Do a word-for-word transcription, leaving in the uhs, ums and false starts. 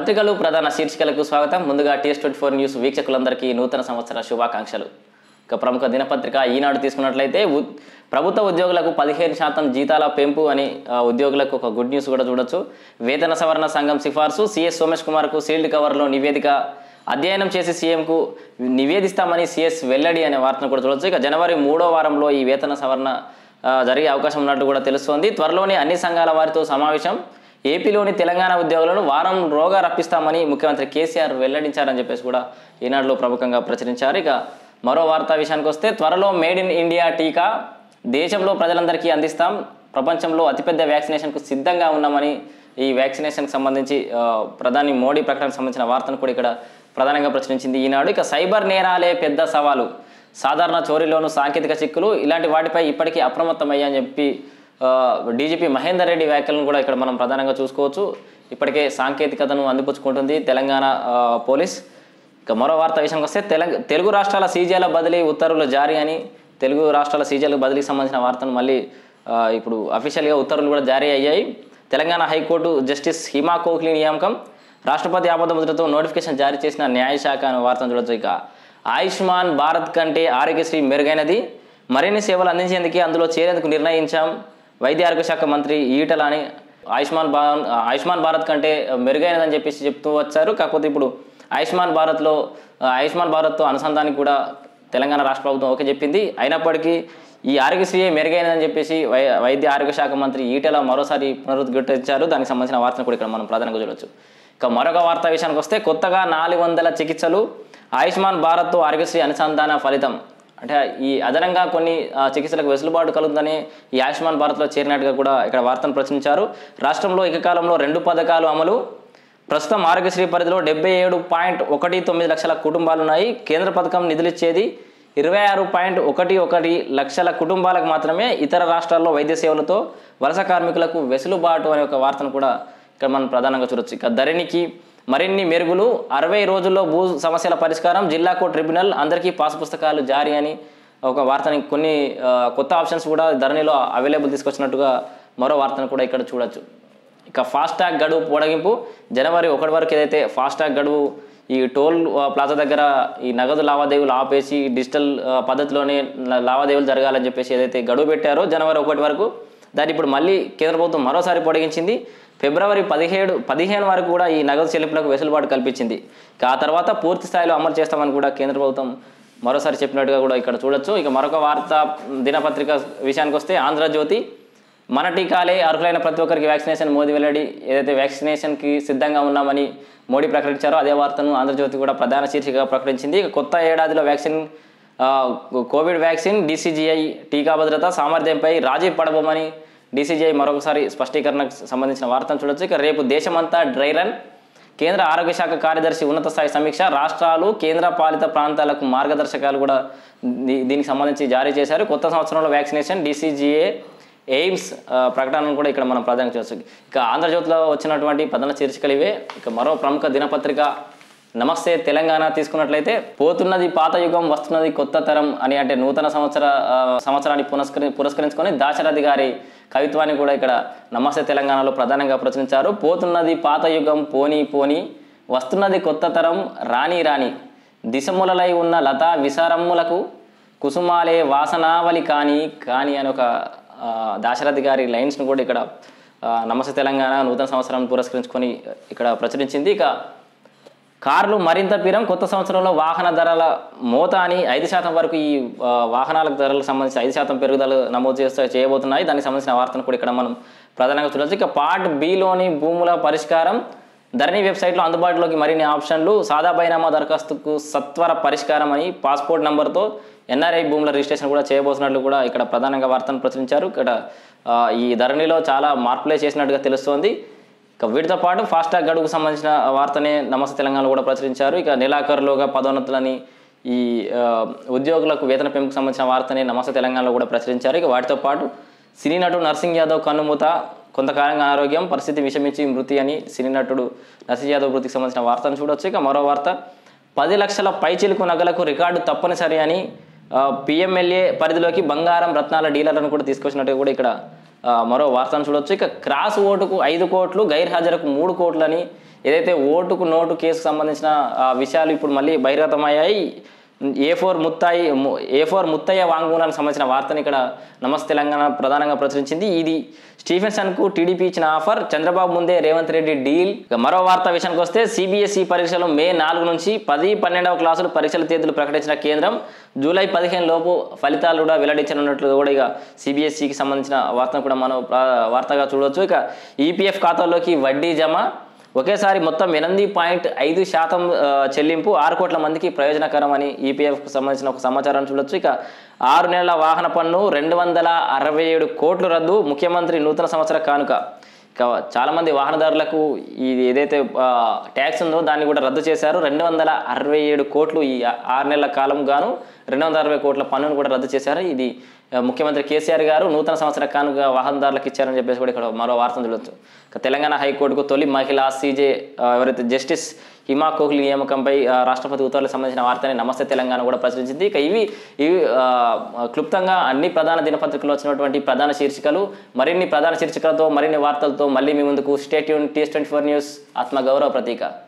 పత్రికలు ప్రధాన శీర్షికలకు స్వాగతం. ముందుగా టీఎస్ ట్వంటీ ఫోర్ న్యూస్ వీక్షకులందరికీ నూతన సంవత్సర శుభాకాంక్షలు. ఇక ప్రముఖ దినపత్రిక ఈనాడు తీసుకున్నట్లయితే ప్రభుత్వ ఉద్యోగులకు పదిహేను శాతం జీతాల పెంపు అని ఉద్యోగులకు ఒక గుడ్ న్యూస్ కూడా చూడొచ్చు. వేతన సవరణ సంఘం సిఫార్సు, సిఎస్ సోమేష్ కుమార్కు సీల్డ్ కవర్లో నివేదిక అధ్యయనం చేసి సీఎంకు నివేదిస్తామని సిఎస్ వెల్లడి అనే వార్తను కూడా చూడొచ్చు. ఇక జనవరి మూడో వారంలో ఈ వేతన సవరణ జరిగే అవకాశం ఉన్నట్టు కూడా తెలుస్తోంది. త్వరలోనే అన్ని సంఘాల వారితో సమావేశం, ఏపీలోని తెలంగాణ ఉద్యోగులను వారం రోగా రప్పిస్తామని ముఖ్యమంత్రి కేసీఆర్ వెల్లడించారని చెప్పేసి కూడా ఈనాడులో ప్రముఖంగా ప్రచురించారు. ఇక మరో వార్తా విషయానికి వస్తే త్వరలో మేడ్ ఇన్ ఇండియా టీకా దేశంలో ప్రజలందరికీ అందిస్తాం, ప్రపంచంలో అతిపెద్ద వ్యాక్సినేషన్కు సిద్ధంగా ఉన్నామని ఈ వ్యాక్సినేషన్కి సంబంధించి ప్రధాని మోడీ ప్రకటనకు సంబంధించిన వార్తను కూడా ఇక్కడ ప్రధానంగా ప్రచురించింది ఈనాడు. ఇక సైబర్ నేరాలే పెద్ద సవాలు, సాధారణ చోరీలోను సాంకేతిక చిక్కులు ఇలాంటి వాటిపై ఇప్పటికీ అప్రమత్తమయ్యని చెప్పి డీజీపీ మహేందర్ రెడ్డి వ్యాఖ్యలను కూడా ఇక్కడ మనం ప్రధానంగా చూసుకోవచ్చు. ఇప్పటికే సాంకేతికతను అందిపుచ్చుకుంటుంది తెలంగాణ పోలీస్. ఇక మరో వార్త విషయానికి వస్తే తెలంగ తెలుగు రాష్ట్రాల సీజీల బదిలీ ఉత్తర్వులు జారీ అని తెలుగు రాష్ట్రాల సీజీల బదిలీకి సంబంధించిన వార్తను మళ్ళీ ఇప్పుడు అఫీషియల్గా ఉత్తర్వులు కూడా జారీ అయ్యాయి. తెలంగాణ హైకోర్టు జస్టిస్ హిమా కోహ్లీ నియామకం, రాష్ట్రపతి ఆమోద ముద్రతో నోటిఫికేషన్ జారీ చేసిన న్యాయశాఖ అనే వార్తను చూడొచ్చు. ఇక ఆయుష్మాన్ భారత్ కంటే ఆరోగ్యశ్రీ మెరుగైనది, మరిన్ని సేవలు అందించేందుకే అందులో చేరేందుకు నిర్ణయించాం, వైద్య ఆరోగ్య శాఖ మంత్రి ఈటల అని ఆయుష్మాన్ భా ఆయుష్మాన్ భారత్ కంటే మెరుగైనదని చెప్పేసి చెప్తూ వచ్చారు. కాకపోతే ఇప్పుడు ఆయుష్మాన్ భారత్లో ఆయుష్మాన్ భారత్తో అనుసంధానికి కూడా తెలంగాణ రాష్ట్ర ప్రభుత్వం ఓకే చెప్పింది. అయినప్పటికీ ఈ ఆరోగ్యశ్రీ మెరుగైనదని చెప్పేసి వై వైద్య ఆరోగ్య శాఖ మంత్రి ఈటల మరోసారి పునరుద్ఘాటించారు. దానికి సంబంధించిన వార్తను కూడా ఇక్కడ మనం ప్రధానంగా చూడవచ్చు. ఇక మరొక వార్తా విషయానికి వస్తే కొత్తగా నాలుగు వందల చికిత్సలు, ఆయుష్మాన్ భారత్తో ఆరోగ్యశ్రీ అనుసంధాన ఫలితం. అంటే ఈ అదనంగా కొన్ని చికిత్సలకు వెసులుబాటు కలుగుతుందని ఈ ఆయుష్మాన్ భారత్లో చేరినట్టుగా కూడా ఇక్కడ వార్తను ప్రచురించారు. రాష్ట్రంలో ఏకకాలంలో రెండు పథకాలు అమలు, ప్రస్తుతం ఆరోగ్యశ్రీ పరిధిలో డెబ్బై ఏడు పాయింట్ ఒకటి తొమ్మిది లక్షల కుటుంబాలు ఉన్నాయి. కేంద్ర పథకం నిధులిచ్చేది ఇరవై ఆరు పాయింట్ ఒకటి ఒకటి లక్షల కుటుంబాలకు మాత్రమే. ఇతర రాష్ట్రాల్లో వైద్య సేవలతో వలస కార్మికులకు వెసులుబాటు అనే ఒక వార్తను కూడా ఇక్కడ మనం ప్రధానంగా చూడొచ్చు. ఇక ధరణికి మరిన్ని మెరుగులు, అరవై రోజుల్లో భూ సమస్యల పరిష్కారం, జిల్లాకు ట్రిబ్యునల్, అందరికీ పాస్ పుస్తకాలు జారీ అని ఒక వార్తని కొన్ని కొత్త ఆప్షన్స్ కూడా ధరణిలో అవైలబుల్ తీసుకొచ్చినట్టుగా మరో వార్తను కూడా ఇక్కడ చూడొచ్చు. ఇక ఫాస్టాగ్ గడువు పొడిగింపు, జనవరి ఒకటి వరకు ఏదైతే ఫాస్టాగ్ గడువు ఈ టోల్ ప్లాజా దగ్గర ఈ నగదు లావాదేవీలు ఆపేసి డిజిటల్ పద్ధతిలోనే లావాదేవీలు జరగాలని చెప్పేసి ఏదైతే గడువు పెట్టారో జనవరి ఒకటి వరకు, దాన్ని ఇప్పుడు మళ్ళీ కేంద్ర ప్రభుత్వం మరోసారి పొడిగించింది. ఫిబ్రవరి పదిహేడు పదిహేను వరకు కూడా ఈ నగదు చెల్లింపులకు వెసులుబాటు కల్పించింది. ఇక ఆ తర్వాత పూర్తి స్థాయిలో అమలు చేస్తామని కూడా కేంద్ర ప్రభుత్వం మరోసారి చెప్పినట్టుగా కూడా ఇక్కడ చూడొచ్చు. ఇక మరొక వార్త దినపత్రిక విషయానికి వస్తే ఆంధ్రజ్యోతి, మన టీకాలే అర్హులైన ప్రతి ఒక్కరికి వ్యాక్సినేషన్, మోదీ వెల్లడి. ఏదైతే వ్యాక్సినేషన్కి సిద్ధంగా ఉన్నామని మోడీ ప్రకటించారో అదే వార్తను ఆంధ్రజ్యోతి కూడా ప్రధాన శీర్షికగా ప్రకటించింది. ఇక కొత్త ఏడాదిలో వ్యాక్సిన్ కోవిడ్ వ్యాక్సిన్, డీసీజీఐ టీకా భద్రత సామర్థ్యంపై రాజీ పడబోమని డీసీజీఐ మరొకసారి స్పష్టీకరణకు సంబంధించిన వార్తను చూడొచ్చు. ఇక రేపు దేశమంతా డ్రై రన్, కేంద్ర ఆరోగ్య శాఖ కార్యదర్శి ఉన్నత స్థాయి సమీక్ష, రాష్ట్రాలు కేంద్ర పాలిత ప్రాంతాలకు మార్గదర్శకాలు కూడా దీనికి సంబంధించి జారీ చేశారు. కొత్త సంవత్సరంలో వ్యాక్సినేషన్, డీసీజీఏ ఎయిమ్స్ ప్రకటనను కూడా ఇక్కడ మనం ప్రధానంగా చూడొచ్చు. ఇక ఆంధ్రజ్యోతిలో వచ్చినటువంటి ప్రధాన శీర్షికలు ఇవే. ఇక మరో ప్రముఖ దినపత్రిక నమస్తే తెలంగాణ తీసుకున్నట్లయితే, పోతున్నది పాత యుగం, వస్తున్నది కొత్త తరం అని, అంటే నూతన సంవత్సర సంవత్సరాన్ని పురస్కరి పురస్కరించుకొని దాశరథి గారి కవిత్వాన్ని కూడా ఇక్కడ నమస్తే తెలంగాణలో ప్రధానంగా ప్రచురించారు. పోతున్నది పాత యుగం పోనీ పోనీ, వస్తున్నది కొత్త తరం రాణి రాణి, దిశములలై ఉన్న లతా విసారమ్ములకు కుసుమాలే వాసనావళి కానీ కానీ అని ఒక దాశరథి గారి లైన్స్ను కూడా ఇక్కడ నమస్తే తెలంగాణ నూతన సంవత్సరం పురస్కరించుకొని ఇక్కడ ప్రచురించింది. ఇక కార్లు మరింత పీరం, కొత్త సంవత్సరంలో వాహన ధరల మోత అని ఐదు శాతం వరకు ఈ వాహనాల ధరలకు సంబంధించి ఐదు శాతం పెరుగుదల నమోదు చేస్తూ చేయబోతున్నాయి. దానికి సంబంధించిన వార్తను కూడా ఇక్కడ మనం ప్రధానంగా చూడవచ్చు. ఇక పార్ట్ బిలోని భూముల పరిష్కారం, ధరణి వెబ్సైట్లో అందుబాటులోకి మరిన్ని ఆప్షన్లు, సాదా బైనామా దరఖాస్తుకు సత్వర పరిష్కారం అని, పాస్పోర్ట్ నెంబర్తో ఎన్ఆర్ఐ భూముల రిజిస్ట్రేషన్ కూడా చేయబోతున్నట్లు కూడా ఇక్కడ ప్రధానంగా వార్తను ప్రచురించారు. ఇక్కడ ఈ ధరణిలో చాలా మార్పులే చేసినట్టుగా తెలుస్తోంది. ఇక వీటితో పాటు ఫాస్టాగ్ గడువుకు సంబంధించిన వార్తనే నమస్తే తెలంగాణలో కూడా ప్రచురించారు. ఇక నెలాఖరులోగా పదోన్నతులని, ఈ ఉద్యోగులకు వేతన పెంపుకు సంబంధించిన వార్తనే నమస్తే తెలంగాణలో కూడా ప్రచురించారు. ఇక వాటితో పాటు సినీ నటుడు నర్సింగ్ యాదవ్ కన్నుమూత, కొంతకాలంగా అనారోగ్యం, పరిస్థితి విషమించి మృతి అని సినీ నటుడు నర్సింగ్ యాదవ్ మృతికి సంబంధించిన వార్తను చూడొచ్చు. ఇక మరో వార్త, పది లక్షల పైచిలుకు నగలకు రికార్డు తప్పనిసరి అని, పిఎంఎల్ఏ పరిధిలోకి బంగారం రత్నాల డీలర్లను కూడా తీసుకొచ్చినట్టుగా కూడా ఇక్కడ ఆ, మరో వార్తను చూడొచ్చు. ఇక క్రాస్ ఓటుకు ఐదు కోట్లు గైర్హాజరుకు మూడు కోట్లని ఏదైతే ఓటుకు నోటు కేసుకు సంబంధించిన ఆ, విషయాలు ఇప్పుడు మళ్ళీ బహిర్గతమయ్యాయి. A four Muthayi A four Muthaiah వాంగ్మూలానికి సంబంధించిన వార్తని ఇక్కడ నమస్తే తెలంగాణ ప్రధానంగా ప్రచురించింది. ఇది స్టీఫెన్సన్కు టీడీపీ ఇచ్చిన ఆఫర్, చంద్రబాబు ముందే రేవంత్ రెడ్డి డీల్. ఇక మరో వార్త విషయానికి వస్తే సిబిఎస్ఈ పరీక్షలు మే నాలుగు నుంచి పది పన్నెండవ క్లాసులు పరీక్షల తేదీలు ప్రకటించిన కేంద్రం జూలై పదిహేను లోపు ఫలితాలు కూడా వెల్లడించనున్నట్లు కూడా ఇక సిబిఎస్ఈకి సంబంధించిన వార్తను కూడా మనం వార్తగా చూడవచ్చు. ఇక ఈపీఎఫ్ ఖాతాల్లోకి వడ్డీ జమ ఒకేసారి మొత్తం ఎనిమిది పాయింట్ ఐదు శాతం చెల్లింపు ఆరు కోట్ల మందికి ప్రయోజనకరం అని ఈపీఎఫ్కు సంబంధించిన ఒక సమాచారాన్ని చూడొచ్చు. ఇక ఆరు నెలల వాహన పన్ను రెండు వందల అరవై ఏడు కోట్లు రద్దు, ముఖ్యమంత్రి నూతన సంవత్సర కానుక. ఇక చాలామంది వాహనదారులకు ఇది ఏదైతే ట్యాక్స్ ఉందో దాన్ని కూడా రద్దు చేశారు. రెండు వందల అరవై ఏడు కోట్లు ఈ ఆరు నెలల కాలం గాను రెండు వందల అరవై కోట్ల పన్నును కూడా రద్దు చేశారు. ఇది ముఖ్యమంత్రి కేసీఆర్ గారు నూతన సంవత్సర కానుక వాహనదారులకు ఇచ్చారని చెప్పేసి కూడా ఇక్కడ మరో వార్తను చూడొచ్చు. తెలంగాణ హైకోర్టుకు తొలి మహిళా సీజే ఎవరైతే జస్టిస్ హిమా కోహ్లీ నియామకంపై రాష్ట్రపతి ఉత్తర్వులకు సంబంధించిన వార్తని నమస్తే తెలంగాణ కూడా ప్రచురించింది. ఇక ఇవి ఇవి క్లుప్తంగా అన్ని ప్రధాన దినపత్రికల్లో వచ్చినటువంటి ప్రధాన శీర్షికలు. మరిన్ని ప్రధాన శీర్షికలతో మరిన్ని వార్తలతో మళ్ళీ మీ ముందుకు stay tune TS twenty four news ఆత్మ గౌరవ ప్రతీక.